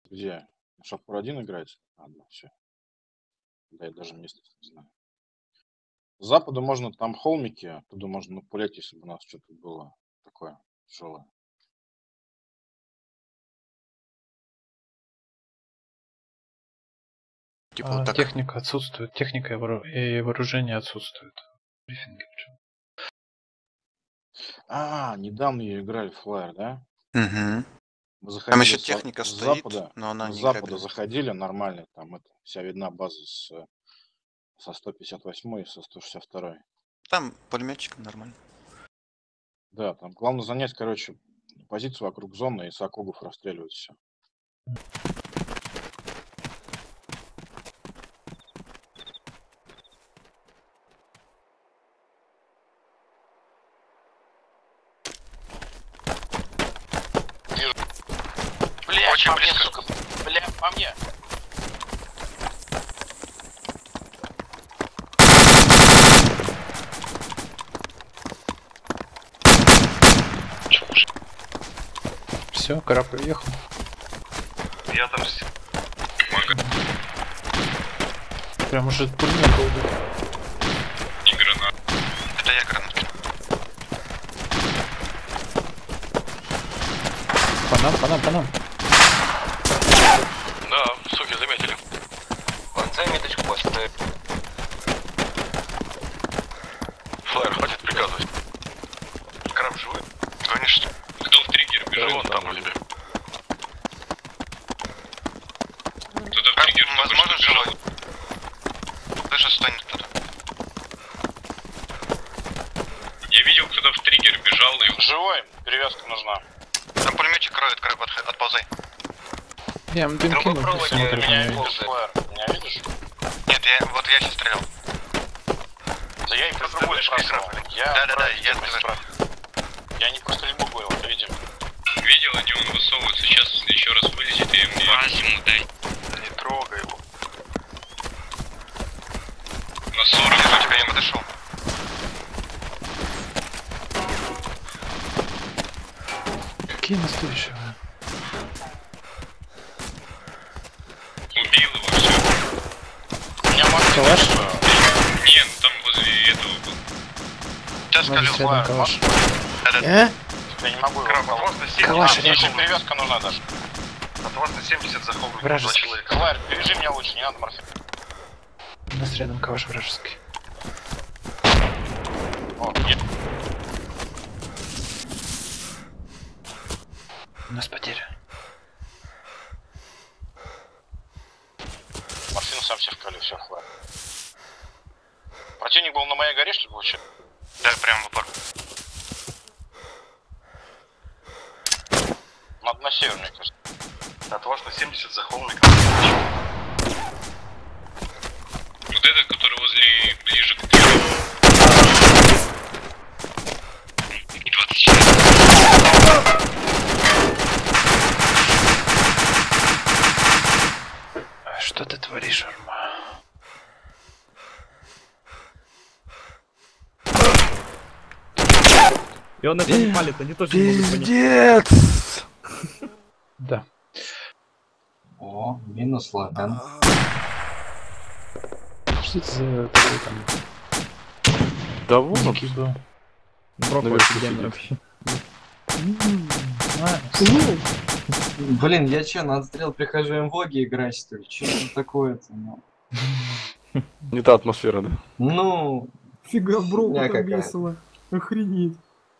Где? Шапур один играть? Ладно, все. Да, я даже местность не знаю. С запада можно там холмики, оттуда можно напулять, если бы у нас что-то было такое тяжелое. Типа вот так. Техника отсутствует, техника и вооружение отсутствует. Брифинги причем. Недавно ее играли в Flyer, да? Угу. Мы Там заходили еще техника с стоит, запада, но она с не запада играбельна. заходили нормально, там это, вся видна база со 158 и со 162. Там пулеметчиком нормально. Да, там главное занять, короче, позицию вокруг зоны и с округов расстреливать все. Бля, Очень по мне, близко. сука. Бля, по мне. Все, корабль уехал. Я там... Прям уже пулемет был. И гранат. Это я гранат. По нам. Да, суки, заметили. Конце меточку поставь. Флайер, хватит приказывать. Краб живой? Конечно. Кто в триггер бежал, он там у тебя. Кто-то в триггер, возможно, живой. Даже станет кто-то. Я видел, кто-то в триггер бежал и... Живой, перевязка нужна. Там пулеметчик кроет, краб, отползай. Я им дым кинул, пусть смотрит на Меня меня. видишь, Флайер? Меня видишь? Нет, я сейчас стрелял. Да я и про другой спрашивал. Я не про стрельбу говорил, ты видим. Видел, они он высовывается, сейчас если еще раз вылезет, я ему ему дай. Не трогай его. На 40 У тебя им отошел. Какие мосты еще? убил его, все. У меня машина. Калаш? Нет, там возле этого был. Сейчас скажу, Может, рядом калаш. Да-да. Я не могу его. Калаш Калаш, рядом. привязка нужна даже. От вас на 70 захоплен. Вражеский. Клайр, привяжи меня лучше, не надо морфин. У нас рядом калаш вражеский. О, нет. У нас потеря. Морфин сам себе в кале, все, хватит. Противник был на моей горе, что ли, вообще? Да, прям в упор. Надо на север, мне кажется. От вас на 70 захоплен. Вот этот, который возле, ближе к тебе. И 24. Что ты творишь, Арма? И он это не палит, они тоже не могут понять. Пиздец! Да. О, минус лаган. Что это за такой там? Да вон он. Дикий был. Брок Наверху офигенно сидит. вообще. Блин, я че, на отстрел прихожу МВОГи играть, что ли? Че это такое-то? Ну? Не та атмосфера, да? Ну, Фига, Броку Я так какая. весело. Охренеть.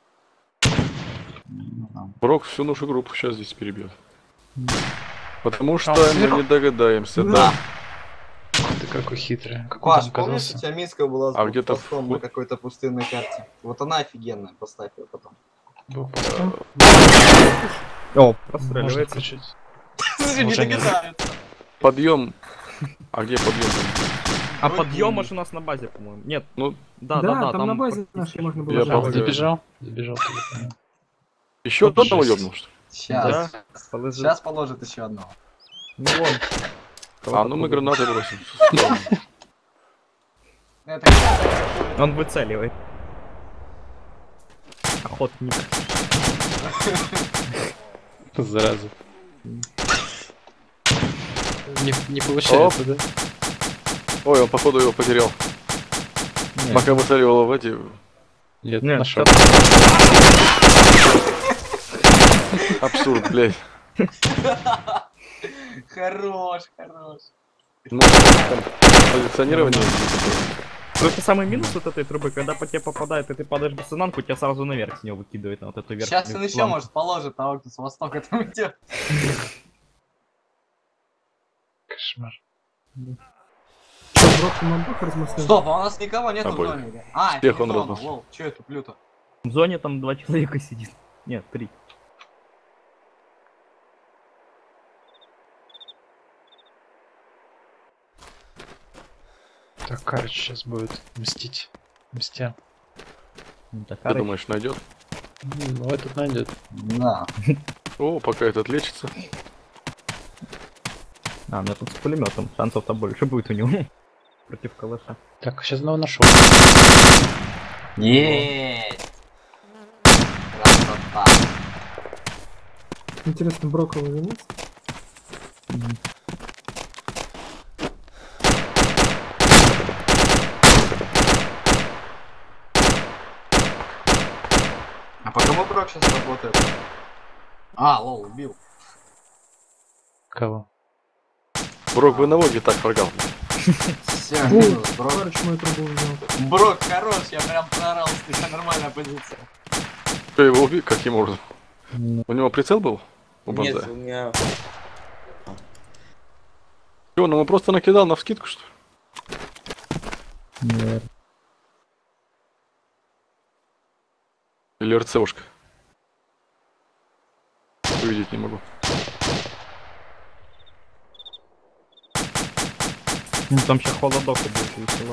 Брок всю нашу группу сейчас здесь перебьет. Потому что А, мы сверху? не догадаемся, Да. да. Ты какой хитрый. Как он Паш, там помнишь, у оказался? тебя миска была А где-то постом на какой-то пустынной карте? Вот она офигенная, поставь ее потом. Был постом? О, Можно простреливается. включить. Не Уже не догадаются. Подъем. А где подъем? А подъем аж у нас на базе, по-моему. Нет, Ну, да, там на базе нашей можно было Я жать. помню. Забежал. еще Вот одного жесть. ёбнул, что ли? Сейчас. положи. Сейчас положит еще одного. Ну, вон. А, ну мы гранаты бросим. Это Он выцеливает. Охотник. Зараза. Не получается, да? Ой, он походу его потерял. Пока выцеливал в эти... Нет, Нет, нашел. Абсурд, блядь. Хорош, хорош. Ну, там позиционирование. Только самый минус вот этой трубы, когда по тебе попадает, и ты падаешь в бассонанку, тебя сразу наверх с него выкидывает на вот эту верхнюю Сейчас он еще, планку. может, положит того, кто с востока там идет. Кошмар. Что, Брок там обух размыслил? Стоп, а у нас никого нету в Обои. зоне. А, это Всех не он зона, разносит. лол, чё я туплю-то? В зоне там 2 человека сидит. Нет, 3. Так, Карыч сейчас будет мстить. Мстя. Ты думаешь, найдет? Ну, этот найдет. На. О, пока этот лечится. А, у меня тут с пулеметом. Шансов-то больше будет у него. Против калаша. Так, сейчас одного нашел. Есть! Красота. Интересно, Броковый вниз? А по кому Брок сейчас работает? А, лол, убил. Кого? Брок бы на Воге так фрагал. Все, минус, Брок. Парыч мою трубу взял. Брок хорош, я прям проорал, у тебя нормальная позиция. Что, его убил? Каким образом? У него прицел был? У Нет, Бонзая? у меня... Чё, он ему просто накидал навскидку, что ли? Нет. Или РЦушка? Увидеть не могу. Ну там сейчас холодок и будет весело.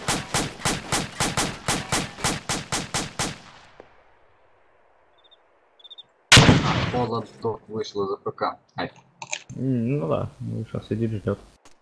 Холодок вышел из АПК. Ай. Ну да, сейчас сидит, ждет.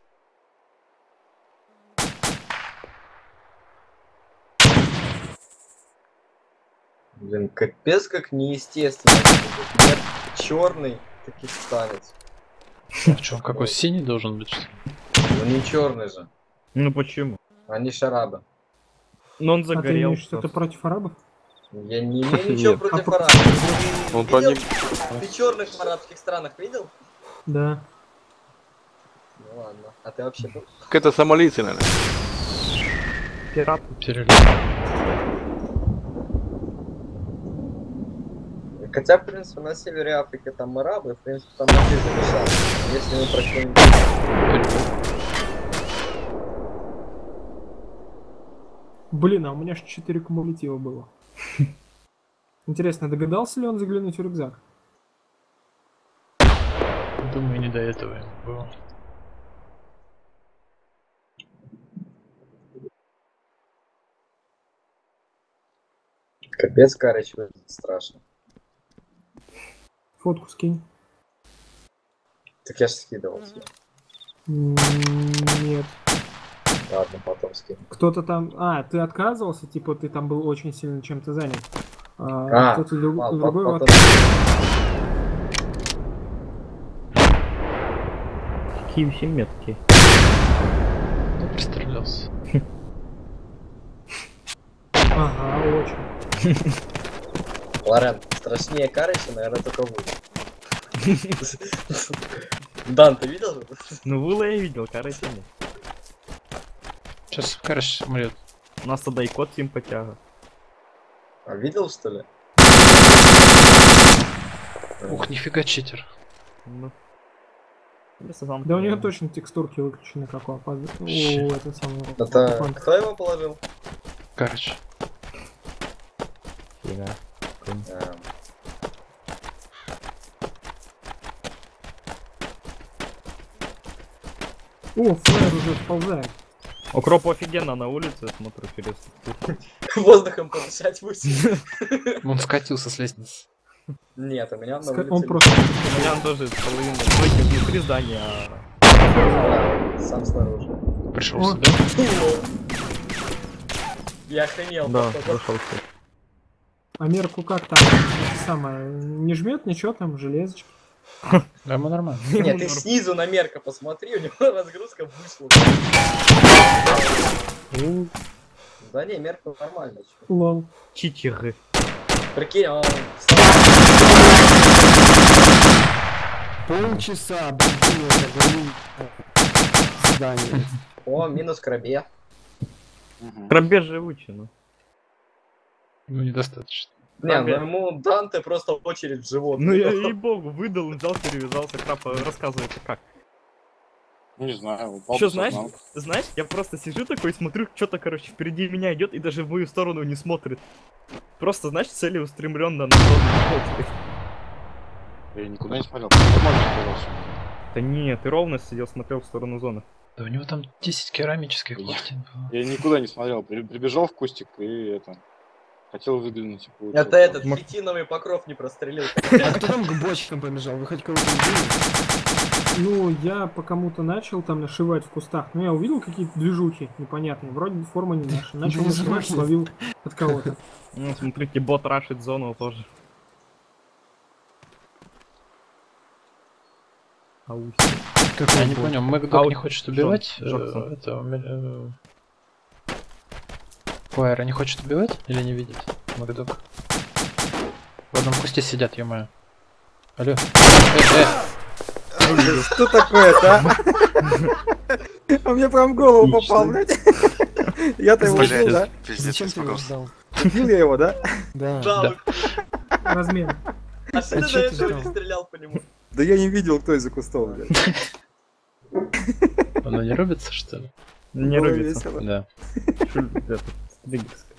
Блин, капец как неестественно. Нет, черный пакистанец. А что, он какой синий должен быть? Что ли? Ну не черный же. Ну почему? Они шарабы. Ну он А ты загорел. имеешь что-то против арабов? Я не имею ничего Нет. против А арабов. Он Видел? проник... Ты черных в арабских странах видел? Да. Ну ладно. А ты вообще был? Какая-то сомалийцы, наверное. Пират. Перелет. Хотя, в принципе, на севере Африки там арабы, в принципе, там вообще замешано. Если мы про что-нибудь... Блин, а у меня ж 4 кумулятива было. Интересно, догадался ли он заглянуть в рюкзак? Думаю, не до этого ему было. Капец, Карыч, выглядит страшно. Фотку скинь. Так я же скидывал тебе. Нет. Ладно, потом скину. Кто-то там... А, ты отказывался? Типа ты там был очень сильно чем-то занят. Кто-то другой потом... Какие все метки. Ну, пристрелялся. Ага, очень. Лорен, страшнее Карыча, наверное, только вы. Дан, ты видел? Ну Вула я видел, короче нет. Сейчас Карыч умрет. У нас тогда и кот симпатяга. А видел, что ли? Ух, нифига читер. Ну. Да у него точно текстурки выключены, как у опазы. Вообще. О, это самое. Это кто его положил? Карыч. Фига. О, флэр уже сползает. Укроп офигенно на улице, смотрю через... Воздухом подышать будет. Он скатился с лестницы. Нет, у меня на Он улице... просто... У меня тоже половина тройки внутри здания, Да, сам снаружи. Пришел О. сюда. Я охренел. Да, походу. зашел. А мерку как там? Это самое... Не жмет ничего там, железочки. Да, ему нормально. Нет, ты снизу на Мерка посмотри, у него разгрузка вышла. Да не, Мерка нормально. чё. Лол. Читеры. Прикинь, он... Полчаса, блин, здание. О, минус крабе. Крабе живучий, ну. Ну, недостаточно. Не, ну ему Данте просто очередь в живот. Ну я ей-богу, выдал, взял, перевязался, краб рассказывает, как. Не знаю, упал. Еще знаешь, я просто сижу такой, смотрю, что-то, короче, впереди меня идет и даже в мою сторону не смотрит. Просто, знаешь, целеустремленно на зону смотрит. Я никуда не смотрел. Да нет, ты ровно сидел, смотрел в сторону зоны. Да у него там 10 керамических пластин. Я никуда не смотрел. Прибежал в кустик и это... Хотел выглянуть. Это этот хитиновый покров не прострелил. А кто там к бочкам побежал? Вы хоть кого-то видели? Ну, я по кому-то начал там нашивать в кустах. Ну, я увидел какие-то движухи непонятные. Вроде форма не наша. Начал нашивать, словил от кого-то. Ну, смотрите, бот рашит зону тоже. Я не понял, Мэгдок не хочет убивать? Флайера не хочет убивать или не видит? Мэгдок. В одном кусте сидят, ё-моё. Алло. Что такое-то, а? Он мне прям в голову попал, блядь. Я-то его убил, да? Зачем ты его ждал? Убил я его, да? Да. Размен. А что ты до этого не стрелял по нему? Да я не видел, кто из-за кустов, блядь. Оно не рубится, что ли? Не рубится. Да. Двигаться.